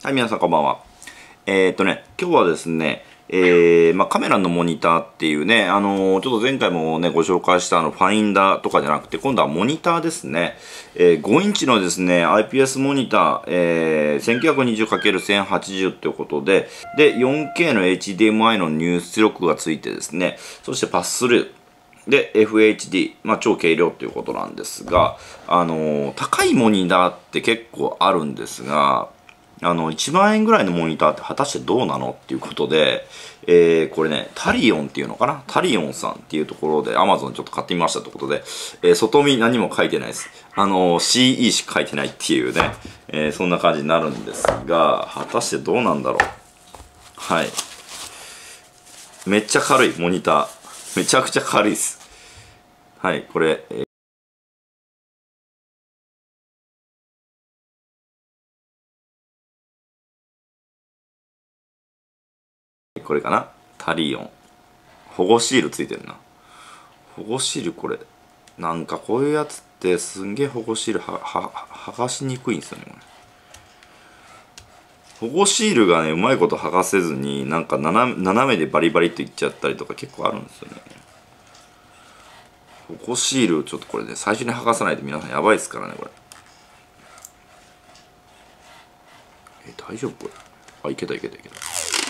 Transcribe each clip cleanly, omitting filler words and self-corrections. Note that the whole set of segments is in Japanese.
はい、皆さんこんばんは。今日はですね、カメラのモニターっていうね、ちょっと前回もね、ご紹介したファインダーとかじゃなくて、今度はモニターですね。5インチのですね、IPS モニター、1920×1080 ということで、で、4K の HDMI の入出力がついてですね、そしてパススルー。で、FHD、超軽量ということなんですが、高いモニターって結構あるんですが、1万円ぐらいのモニターって果たしてどうなのっていうことで、これね、タリオンっていうのかな、タリオンさんっていうところで Amazon ちょっと買ってみましたってことで、外見何も書いてないです。CE しか書いてないっていうね、そんな感じになるんですが、果たしてどうなんだろう。はい。めっちゃ軽い、モニター。めちゃくちゃ軽いです。はい、これ、これかな、タリオン。保護シールついてるな。保護シールこれ。なんかこういうやつってすんげえ保護シール剥がしにくいんですよね、これ。保護シールがね、うまいこと剥がせずに、なんか斜めでバリバリといっちゃったりとか結構あるんですよね。保護シールちょっとこれね、最初に剥がさないと皆さんやばいですからね、これ。大丈夫これ。あ、いけたいけたいけた。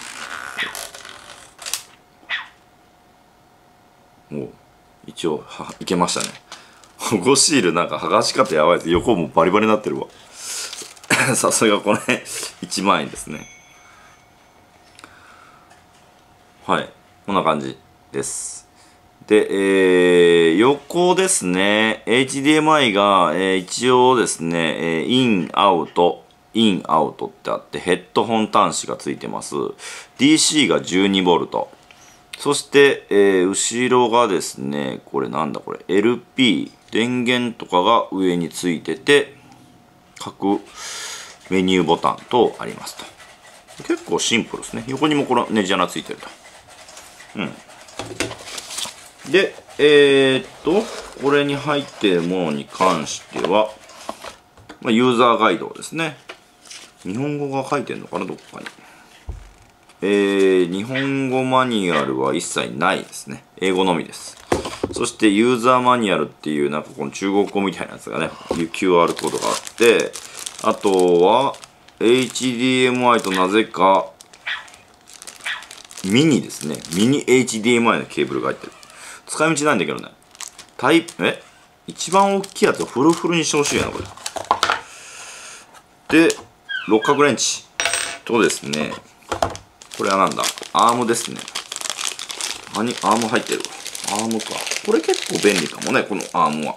もう、一応、いけましたね。保護シールなんか剥がし方やばいです。横もバリバリになってるわ。さすがこれ、1万円ですね。はい。こんな感じです。で、横ですね。HDMI が、一応ですね、イン、アウトってあって、ヘッドホン端子がついてます。DC が 12V。そして、後ろがですね、これなんだこれ、LP、電源とかが上についてて、各メニューボタンとありますと。結構シンプルですね。横にもこのネジ穴ついてると。で、これに入っているものに関しては、ユーザーガイドですね。日本語が書いてるのかな、どっかに。日本語マニュアルは一切ないですね。英語のみです。そしてユーザーマニュアルっていうなんかこの中国語みたいなやつがね、QR コードがあって、あとは HDMI となぜかミニですね。ミニ HDMI のケーブルが入ってる。使い道ないんだけどね。一番大きいやつをフルフルにしてほしいやな、これ。で、六角レンチとですね、これはなんだ、アームですね。アーム入ってるわ。アームか。これ結構便利かもね、このアームは。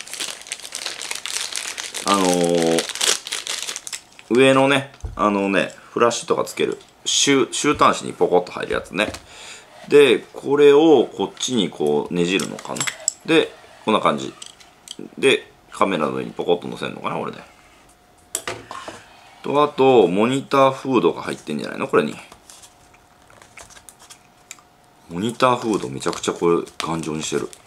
上のね、フラッシュとかつける、週端子にポコッと入るやつね。で、これをこっちにこうねじるのかな。で、こんな感じ。で、カメラの上にポコッと乗せるのかな、これで。と、あと、モニターフードが入ってんじゃないのこれに。モニターフードめちゃくちゃこれ頑丈にしてる。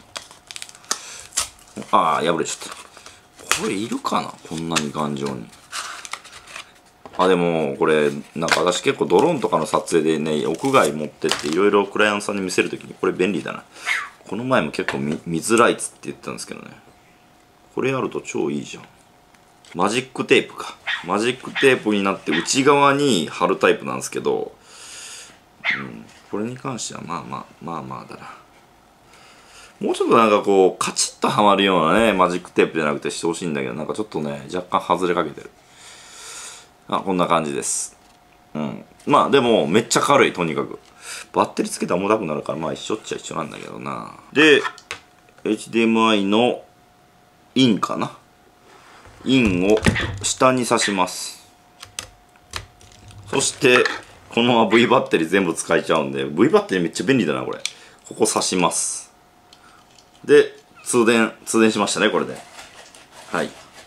ああ、破れちゃった。これいるかなこんなに頑丈に。あ、でも、これ、なんか私結構ドローンとかの撮影でね、屋外持ってっていろいろクライアントさんに見せるときにこれ便利だな。この前も結構見づらいっつって言ってたんですけどね。これあると超いいじゃん。マジックテープか。マジックテープになって内側に貼るタイプなんですけど、これに関してはまあだな。もうちょっとなんかこう、カチッとはまるようなね、マジックテープじゃなくてしてほしいんだけど、なんかちょっとね、若干外れかけてる。こんな感じです。でも、めっちゃ軽い、とにかく。バッテリーつけたら重たくなるから、一緒っちゃ一緒なんだけどな。で、HDMI のインかな。インを下に挿します。そして、このまま V バッテリー全部使えちゃうんで、V バッテリーめっちゃ便利だな、これ。ここ挿します。で、通電しましたね、これで。はい。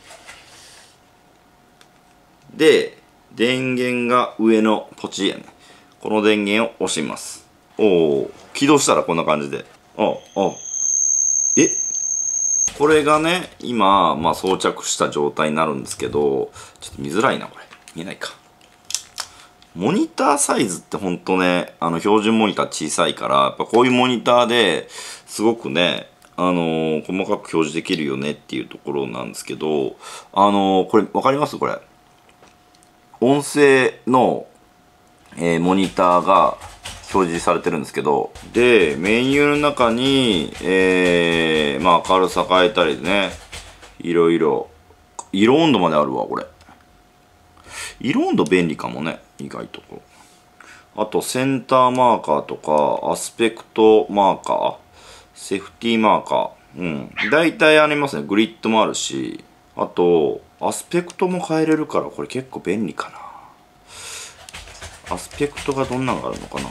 で、電源が上のポチやね。この電源を押します。起動したらこんな感じで。これがね、今、装着した状態になるんですけど、ちょっと見づらいな、これ。見えないか。 モニターサイズってほんとね、標準モニター小さいから、やっぱこういうモニターですごくね、細かく表示できるよねっていうところなんですけど、これわかりますこれ。音声の、モニターが表示されてるんですけど、で、メニューの中に、まあ明るさ変えたりね、いろいろ、色温度まであるわ、これ。色温度便利かもね、意外とこう。あと、センターマーカーとか、アスペクトマーカー、セーフティーマーカー。大体ありますね。グリッドもあるし、あと、アスペクトも変えれるから、これ結構便利かな。アスペクトがどんなのがあるのかな。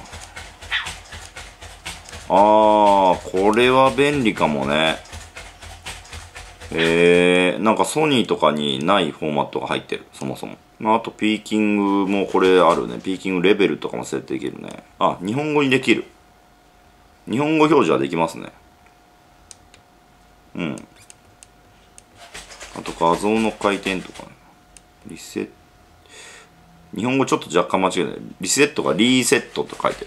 これは便利かもね。なんかソニーとかにないフォーマットが入ってる、そもそも。あと、ピーキングもこれあるね。ピーキングレベルとかも設定できるね。日本語にできる。日本語表示はできますね。あと、画像の回転とかね。リセット。日本語ちょっと若干間違えない。リセットがリーセットと書いてる。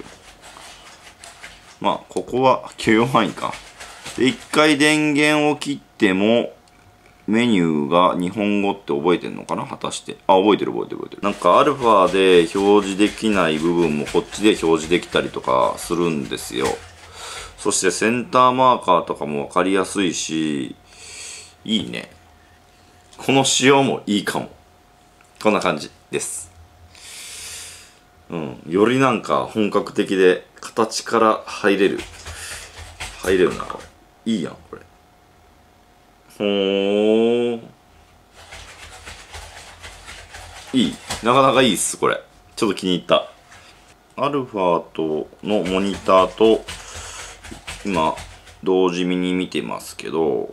ここは許容範囲か。で、一回電源を切っても、メニューが日本語って覚えてんのかな果たして。覚えてる。なんかアルファで表示できない部分もこっちで表示できたりとかするんですよ。そしてセンターマーカーとかもわかりやすいし、いいね。この仕様もいいかも。こんな感じです。よりなんか本格的で形から入れるな、これ。いいやん、これ。いい。なかなかいいっす、これ。ちょっと気に入った。アルファとのモニターと、今、同時に見てますけど、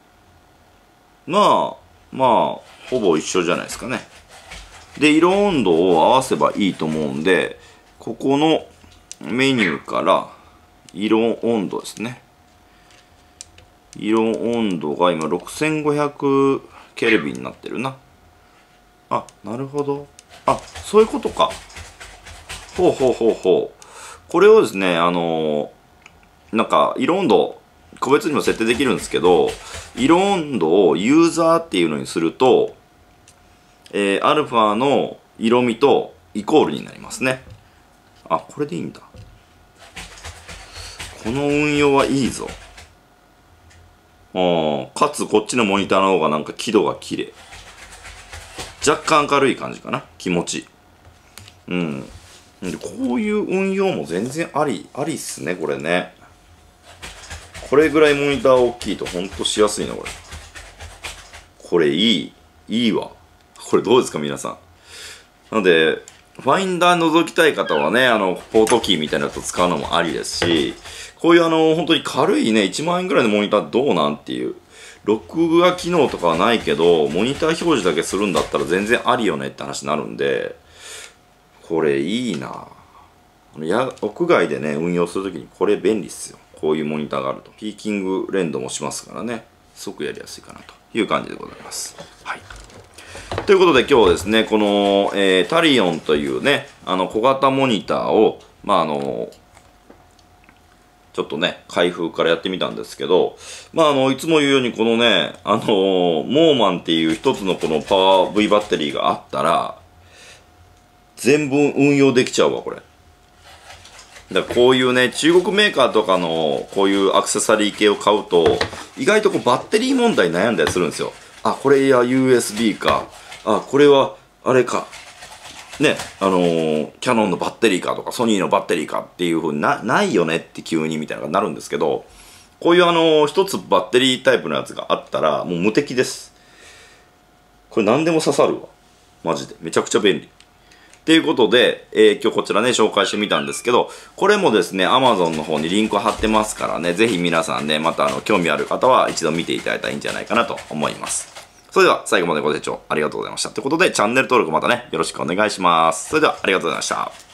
ほぼ一緒じゃないですかね。で、色温度を合わせばいいと思うんで、ここのメニューから色温度ですね。色温度が今6500ケルビンになってるな。なるほど。そういうことか。ほう。これをですね、なんか色温度、個別にも設定できるんですけど、色温度をユーザーっていうのにすると、アルファの色味とイコールになりますね。これでいいんだ。この運用はいいぞ。かつこっちのモニターの方がなんか輝度が綺麗。若干明るい感じかな。気持ち。でこういう運用も全然ありっすね、これね。これぐらいモニター大きいとほんとしやすいな、これ。これいいわ。これどうですか、皆さん。なので、ファインダー覗きたい方はね、ポートキーみたいなやつを使うのもありですし、こういう本当に軽いね、1万円ぐらいのモニターどうなんっていう、録画機能とかはないけど、モニター表示だけするんだったら全然ありよねって話になるんで、これいいな。屋外でね、運用するときにこれ便利っすよ。こういうモニターがあると。ピーキング連動もしますからね、すごくやりやすいかなという感じでございます。はい。ということで今日はですね、この、タリオンというね、小型モニターを、ちょっとね、開封からやってみたんですけど、いつも言うようにこのね、モーマンっていう一つのこのパワー V バッテリーがあったら、全部運用できちゃうわ、これ。だからこういうね、中国メーカーとかのこういうアクセサリー系を買うと、意外とこうバッテリー問題悩んだりするんですよ。これや USB か。これは、あれか。ね、キャノンのバッテリーかとか、ソニーのバッテリーかっていう風にないよねって急にみたいなのがなるんですけど、こういう一つバッテリータイプのやつがあったら、もう無敵です。これ何でも刺さるわ。マジで。めちゃくちゃ便利。ということで、今日こちらね、紹介してみたんですけど、これもですね、Amazon の方にリンク貼ってますからね、ぜひ皆さんね、また興味ある方は一度見ていただいたらいいんじゃないかなと思います。それでは最後までご清聴ありがとうございました。ということで、チャンネル登録またね、よろしくお願いします。それではありがとうございました。